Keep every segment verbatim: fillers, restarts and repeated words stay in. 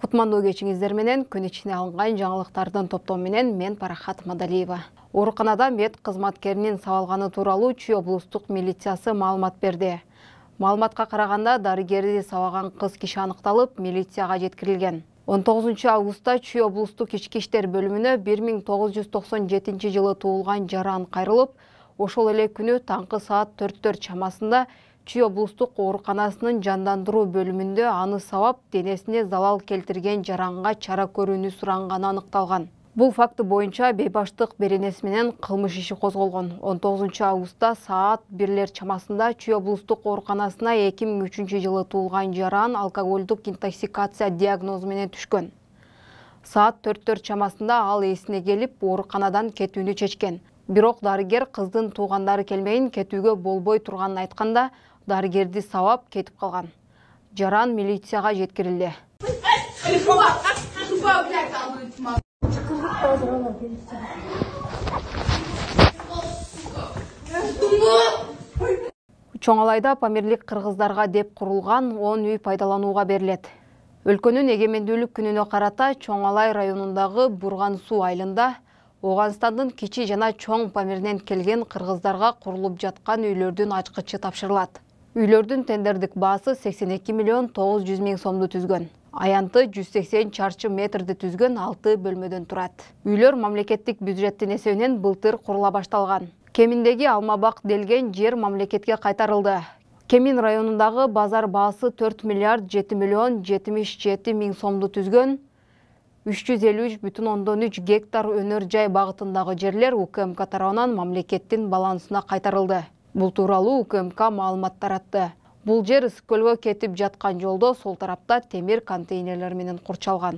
Кутмандуу кечиңиздер менен күн ичине алынган жаңылыктардын топтому менен мен Парахат Мадалиева. Ооруканада мед кызматкеринин сабалганы тууралуу Чүй облустук милициясы маалымат берди. Маалыматка караганда дарыгерди сабаган кыз киши аныкталып, милицияга жеткирилген. он тогузунчу августта Чүй облустук ички иштер бөлүмүнө бир миң тогуз жүз токсон жетинчи жылы туулган жаран кайрылып, ошол эле күнү таңкы саат төрттөр чамасында Чүй облустук ооруканасынын жандандыруу бөлүмүндө аны сабап, денесине залал келтирген жаранга чара көрүүнү суранганы аныкталган. Бул факты боюнча бейбаштык беренеси менен кылмыш иши козголгон. он тогузунчу августта саат бирлер чамасында Чүй облустук ооруканасына эки миң үчүнчү жылы туулган жаран алкоголдук интоксикация диагнозу менен түшкөн. Саат төрттөр чамасында ал эсине келип, ооруканадан кетүүнү чечкен. Бирок дарыгер кыздын туугандары келмейин, кетүүгө болбой турганын айтканда, дарыгерди сабап кетип калган. Жаран милицияга жеткирилди. Чоңалайда Памирлик кыргыздарга деп курулган он үй пайдаланууга берилет. Өлкөнүн эгемендүүлүк күнүнө карата Чоңалай районундагы Бурган суу айылында Оганстандын кичи жана чоң Памиринен келген кыргыздарга курулуп жаткан үйлөрдүн ачкычы тапшырылат. Үйлөрдүн тендердик баасы сексен эки миллион тогуз жүз миң сомду түзгөн. Аянты жүз сексен чарчы метрди түзгөн алты бөлмөдөн турат. Үйлөр мамлекеттик бюджеттин эсебинен былтыр курула башталган. Кеминдеги Алмабак делген жер мамлекетке кайтарылды. Кемин районундагы базар баасы төрт миллиард жети миллион жетимиш жети миң сомду түзгөн. үч жүз элүү үч бүтүн ондон үч гектар өнөр жай багытындагы жерлер УКМК тарабынан мамлекеттин балансына кайтарылды. Бул тууралуу УКМК маалымат таратты. Бул жер Ысык-Көлгө кетип жаткан жолдо сол тарапта темир контейнерлер менен курчалган.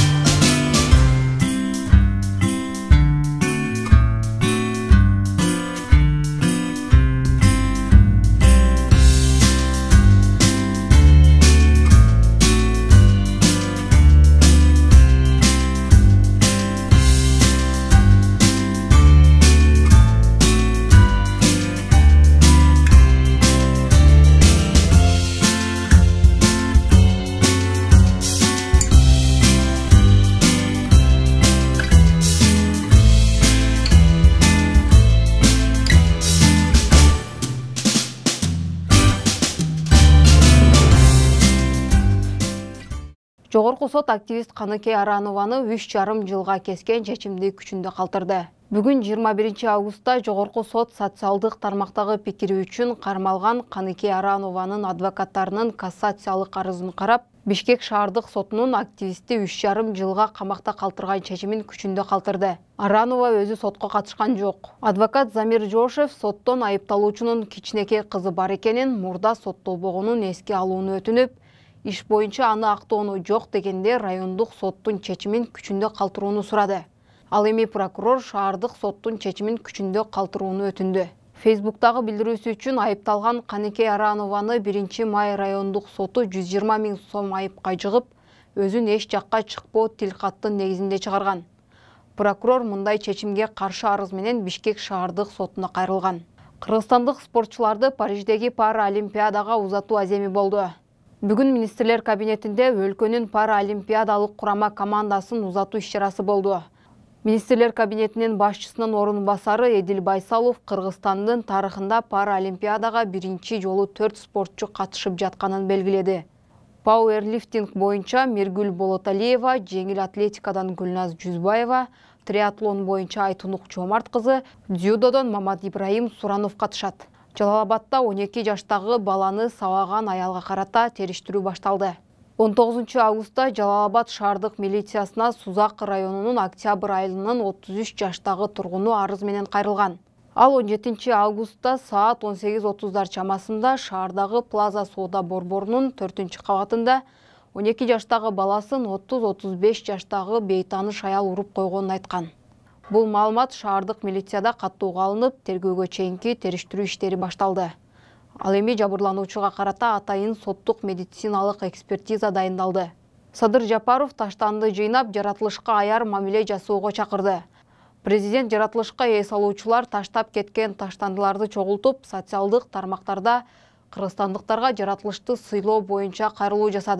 Жогорку сот активист Каныкей Аранованы үч жарым жылга кескен чечимди күчүндө калтырды. Бүгүн жыйырма биринчи августта Жогорку сот социалдык тармактагы пикири үчүн кармалган Каныкей Аранованын адвокаттарынын кассациялык арызын карап, Бишкек шаардык сотунун активистти үч жарым жылга камакта калтырган чечимин күчүндө калтырды. Аранова өзү сотко катышкан жок. Адвокат Замир Жошев соттон айыпталуучунун кичинекей кызы бар экенин, мурда соттолбогонун эске алууну өтүнүп, иш боюнча аны актоону жок дегенде райондук соттун чечимин күчүндө калтырууну сурады. Ал эми прокурор шаардык соттун чечимин күчүндө калтырууну өтүндү. Фейсбуктагы билдирүүсү үчүн айыпталган Каныкей Аранованы биринчи май райондук соту жүз жыйырма миң сом айыпка жыгып, өзүн эч жакка чыкпоо тилкаттын негизинде чыгарган. Прокурор мындай чечимге каршы арыз менен Бишкек шаардык сотуна кайрылган. Кыргызстандык спортчуларды Париждеги Паралимпиадага узатуу аземи болду. Бүгүн министрлер кабинетинде өлкөнүн паралимпиадалык курама командасын узатуу иш-чарасы болду. Министрлер кабинетинин башчысынын орун басары Эдил Байсалов Кыргызстандын тарыхында паралимпиадага биринчи жолу төрт спортчу катышып жатканын белгиледи. Пауэрлифтинг боюнча Миргүл Болоталиева, жеңил атлетикадан Гүлназ Жүзбаева, триатлон боюнча Айтунук Жомарт кызы, дзюдодон Мамат Ибраим Суранов катышат. Жалалабадта он эки жаштагы баланы сабаган аялга карата териштирүү башталды. он тогузунчу августта Жалалабад шаардык милициясына Сузак районунун Октябрь айылынын отуз үч жаштагы тургуну арыз менен кайрылган. Ал он жетинчи августта саат он сегиз отуздар чамасында шаардагы Плаза соода борборунун төртүнчү кабатында он эки жаштагы баласын отуз отуз беш жаштагы бейтаныш аял уруп койгонун айткан. Бул маалымат шаардык милицияда каттууга алынып, тергөөгө чейинки териштирүү иштери башталды. Ал эми жабырлануучуга карата атайын соттук медициналык экспертиза дайындалды. Садыр Жапаров таштанды жыйнап, жаратылышка аяр мамиле жасоого чакырды. Президент жаратылышка эс алуучулар таштап кеткен таштандыларды чогултуп, социалдык тармактарда кыргызстандыктарга жаратылышты сыйлоо боюнча кайрылуу жасады.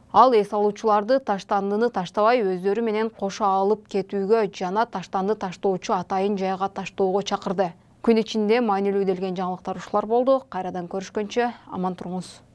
Ал эс алуучуларды таштандыны таштабай өздөрү менен кошо алып кетүүгө жана таштанды таштоочу атайын жайга таштоого чакырды. Күн ичинде маанилүү делген жаңылыктар ушулар болду. Кайрадан көрүшкөнчө аман туруңуз.